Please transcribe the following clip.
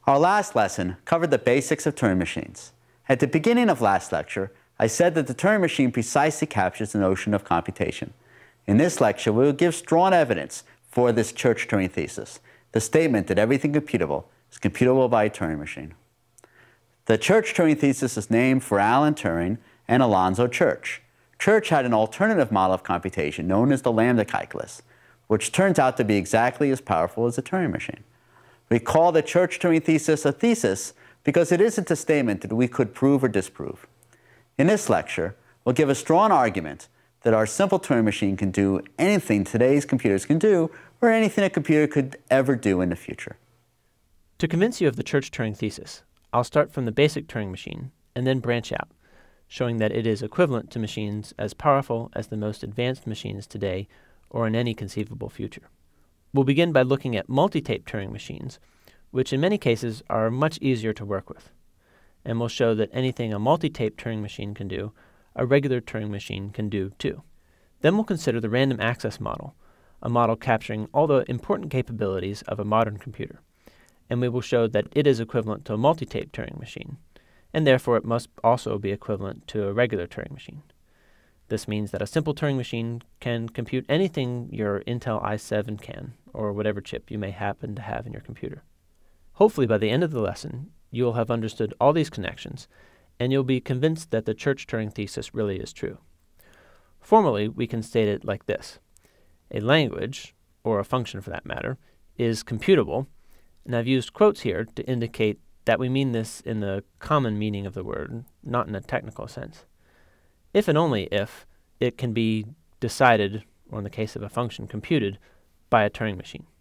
Our last lesson covered the basics of Turing machines. At the beginning of last lecture, I said that the Turing machine precisely captures the notion of computation. In this lecture, we will give strong evidence for this Church-Turing thesis, the statement that everything computable is computable by a Turing machine. The Church-Turing thesis is named for Alan Turing and Alonzo Church. Church had an alternative model of computation known as the lambda calculus, which turns out to be exactly as powerful as the Turing machine. We call the Church-Turing thesis a thesis because it isn't a statement that we could prove or disprove. In this lecture, we'll give a strong argument that our simple Turing machine can do anything today's computers can do, or anything a computer could ever do in the future. To convince you of the Church-Turing thesis, I'll start from the basic Turing machine and then branch out, showing that it is equivalent to machines as powerful as the most advanced machines today or in any conceivable future. We'll begin by looking at multi-tape Turing machines, which in many cases are much easier to work with. And we'll show that anything a multi-tape Turing machine can do, a regular Turing machine can do too. Then we'll consider the random access model, a model capturing all the important capabilities of a modern computer. And we will show that it is equivalent to a multi-tape Turing machine, and therefore it must also be equivalent to a regular Turing machine. This means that a simple Turing machine can compute anything your Intel i7 can, or whatever chip you may happen to have in your computer. Hopefully by the end of the lesson, you will have understood all these connections, and you'll be convinced that the Church-Turing thesis really is true. Formally, we can state it like this. A language, or a function for that matter, is computable, and I've used quotes here to indicate that we mean this in the common meaning of the word, not in a technical sense. If and only if it can be decided, or in the case of a function, computed by a Turing machine.